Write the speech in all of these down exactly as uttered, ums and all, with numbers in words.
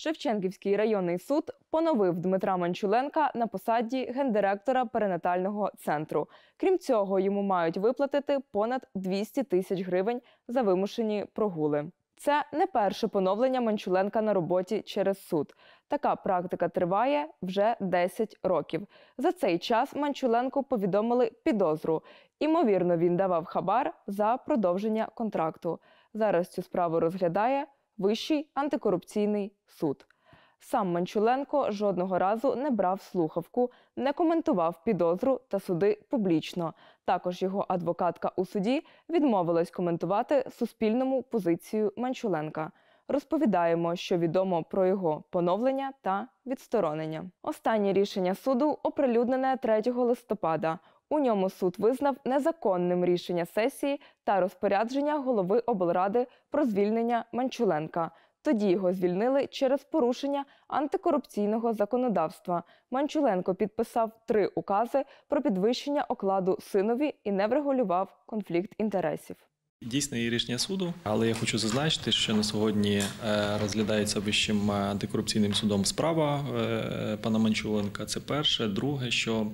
Шевченківський районний суд поновив Дмитра Манчуленка на посаді гендиректора перинатального центру. Крім цього, йому мають виплатити понад двісті тисяч гривень за вимушені прогули. Це не перше поновлення Манчуленка на роботі через суд. Така практика триває вже десять років. За цей час Манчуленку повідомили підозру. Імовірно, він давав хабар за продовження контракту. Зараз цю справу розглядає Вищий антикорупційний суд. Сам Манчуленко жодного разу не брав слухавку, не коментував підозру та суди публічно. Також його адвокатка у суді відмовилась коментувати Суспільному позицію Манчуленка. Розповідаємо, що відомо про його поновлення та відсторонення. Останнє рішення суду оприлюднене третього листопада. У ньому суд визнав незаконним рішення сесії та розпорядження голови облради про звільнення Манчуленка. Тоді його звільнили через порушення антикорупційного законодавства. Манчуленко підписав три укази про підвищення окладу синові і не врегулював конфлікт інтересів. Дійсне є рішення суду, але я хочу зазначити, що на сьогодні розглядається Вищим антикорупційним судом справа пана Манчуленка. Це перше. Друге, що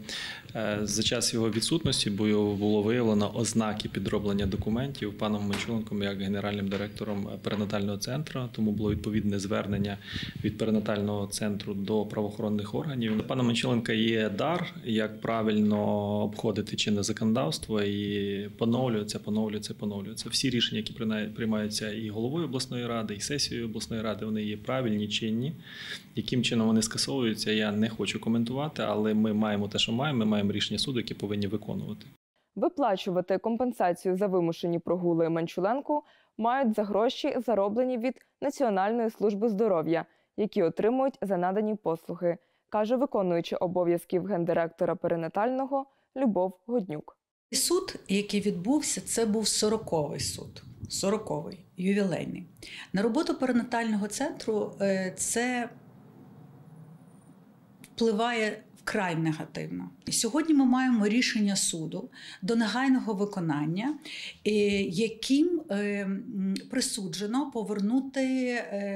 за час його відсутності було виявлено ознаки підроблення документів паном Манчуленком як генеральним директором перинатального центру, тому було відповідне звернення від перинатального центру до правоохоронних органів. У пана Манчуленка є дар, як правильно обходити чинне законодавство, і поновлюється, поновлюється, поновлюється. Всі рішення, які приймаються і головою обласної ради, і сесією обласної ради, вони є правильні, чинні. Яким чином вони скасовуються, я не хочу коментувати, але ми маємо те, що маємо, ми маємо рішення суду, які повинні виконувати. Виплачувати компенсацію за вимушені прогули Манчуленку мають за гроші, зароблені від Національної служби здоров'я, які отримують за надані послуги, каже виконуюча обов'язків гендиректора перинатального Любов Годнюк. Суд, який відбувся, це був сороковий суд, сороковий, ювілейний. На роботу перинатального центру це впливає вкрай негативно. Сьогодні ми маємо рішення суду до негайного виконання, яким присуджено повернути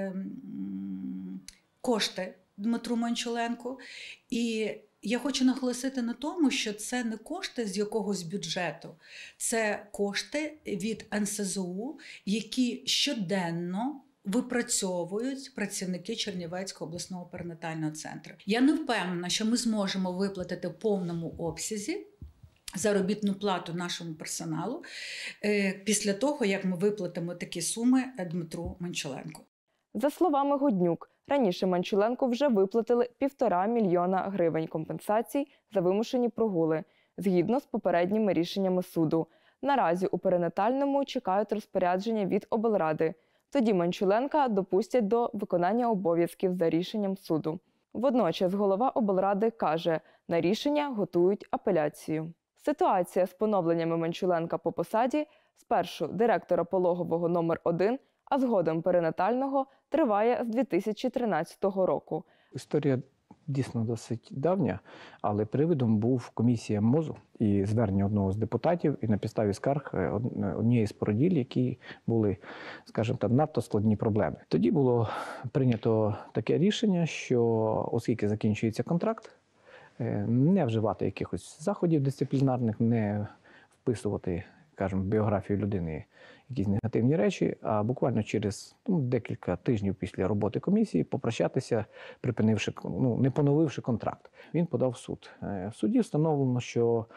кошти Дмитру Манчуленку. І я хочу наголосити на тому, що це не кошти з якогось бюджету, це кошти від ен ес зе у, які щоденно випрацьовують працівники Чернівецького обласного перинатального центру. Я не впевнена, що ми зможемо виплатити в повному обсязі заробітну плату нашому персоналу після того, як ми виплатимо такі суми Дмитру Манчуленку. За словами Годнюк, раніше Манчуленку вже виплатили півтора мільйона гривень компенсацій за вимушені прогули, згідно з попередніми рішеннями суду. Наразі у перинатальному чекають розпорядження від облради. Тоді Манчуленка допустять до виконання обов'язків за рішенням суду. Водночас голова облради каже, на рішення готують апеляцію. Ситуація з поновленнями Манчуленка по посаді спершу директора пологового номер один, а згодом перинатального, триває з дві тисячі тринадцятого року. Історія дійсно досить давня, але приводом був комісія МОЗу і звернення одного з депутатів, і на підставі скарг однієї з породіль, які були, скажімо так, надто складні проблеми. Тоді було прийнято таке рішення, що оскільки закінчується контракт, не вживати якихось заходів дисциплінарних, не вписувати, скажімо, в біографію людини якісь негативні речі, а буквально через ну, декілька тижнів після роботи комісії попрощатися, припинивши, ну, не поновивши контракт. Він подав в суд. В суді встановлено, що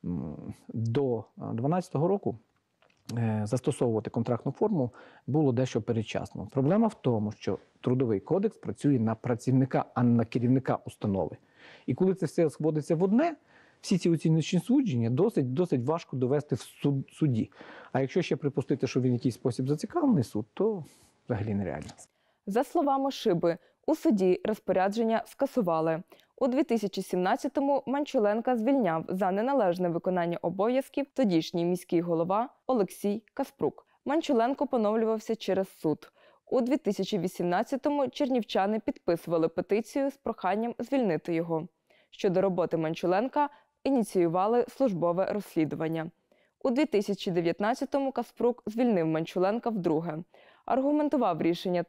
до дванадцятого року застосовувати контрактну форму було дещо передчасно. Проблема в тому, що Трудовий кодекс працює на працівника, а не на керівника установи. І коли це все сходиться в одне, всі ці оціночні судження досить, досить важко довести в суд, суді. А якщо ще припустити, що він в якийсь спосіб зацікавлений суд, то взагалі нереально. За словами Шиби, у суді розпорядження скасували. У дві тисячі сімнадцятому Манчуленка звільняв за неналежне виконання обов'язків тодішній міський голова Олексій Каспрук. Манчуленко поновлювався через суд. У дві тисячі вісімнадцятому чернівчани підписували петицію з проханням звільнити його. Щодо роботи Манчуленка ініціювали службове розслідування. У дві тисячі дев'ятнадцятому Каспрук звільнив Манчуленка вдруге. Аргументував рішення тим,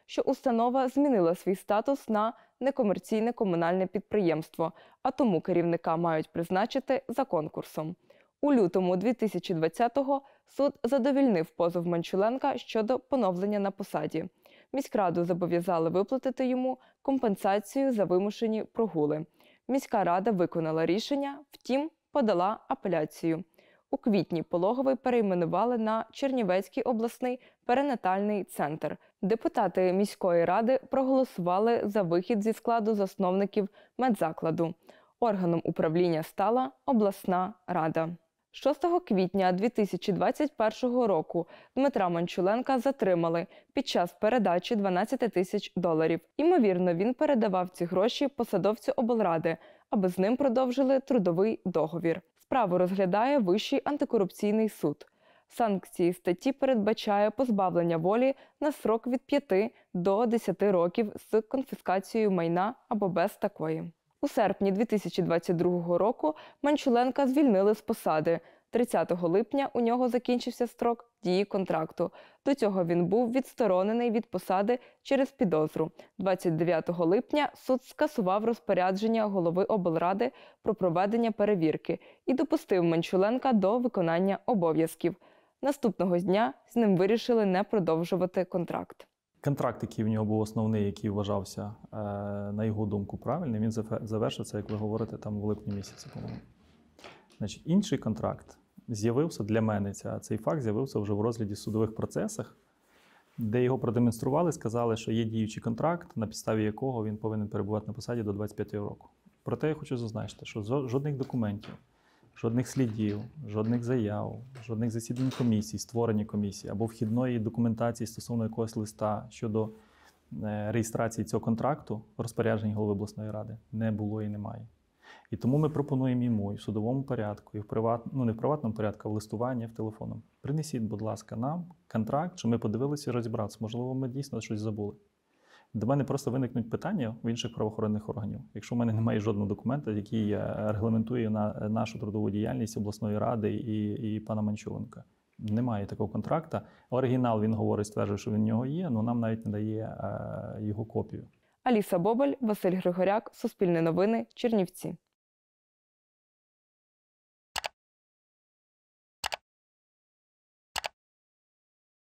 що установа змінила свій статус на некомерційне комунальне підприємство, а тому керівника мають призначити за конкурсом. У лютому дві тисячі двадцятого суд задовільнив позов Манчуленка щодо поновлення на посаді. Міськраду зобов'язали виплатити йому компенсацію за вимушені прогули. Міська рада виконала рішення, втім, подала апеляцію. У квітні Пологовий перейменували на Чернівецький обласний перинатальний центр. Депутати міської ради проголосували за вихід зі складу засновників медзакладу. Органом управління стала обласна рада. шостого квітня дві тисячі двадцять першого року Дмитра Манчуленка затримали під час передачі дванадцять тисяч доларів. Імовірно, він передавав ці гроші посадовцю облради, аби з ним продовжили трудовий договір. Справу розглядає Вищий антикорупційний суд. Санкції статті передбачає позбавлення волі на строк від п'яти до десяти років з конфіскацією майна або без такої. У серпні дві тисячі двадцять другого року Манчуленка звільнили з посади. тридцятого липня у нього закінчився строк дії контракту. До цього він був відсторонений від посади через підозру. двадцять дев'ятого липня суд скасував розпорядження голови облради про проведення перевірки і допустив Манчуленка до виконання обов'язків. Наступного дня з ним вирішили не продовжувати контракт. Контракт, який в нього був основний, який вважався, на його думку, правильним, він завершився, як ви говорите, там в липні місяці, по-моєму. Значить, інший контракт з'явився для мене, ця, цей факт з'явився вже в розгляді судових процесах, де його продемонстрували, сказали, що є діючий контракт, на підставі якого він повинен перебувати на посаді до двадцять п'ятого року. Проте я хочу зазначити, що жодних документів, жодних слідів, жодних заяв, жодних засідань комісій, створення комісії або вхідної документації стосовно якогось листа щодо реєстрації цього контракту в розпорядженні голови обласної ради не було і немає. І тому ми пропонуємо йому і в судовому порядку, і в приват... ну не в приватному порядку, а в листуванні, в телефоном. Принесіть, будь ласка, нам контракт, щоб ми подивилися і розібратися. Можливо, ми дійсно щось забули. До мене просто виникнуть питання в інших правоохоронних органів. Якщо в мене немає жодного документа, який регламентує на нашу трудову діяльність обласної ради і, і пана Манчуленка. Немає такого контракта. Оригінал, він говорить, стверджує, що він в нього є, але нам навіть не дає е, його копію. Аліса Бобель, Василь Григоряк, Суспільне новини, Чернівці.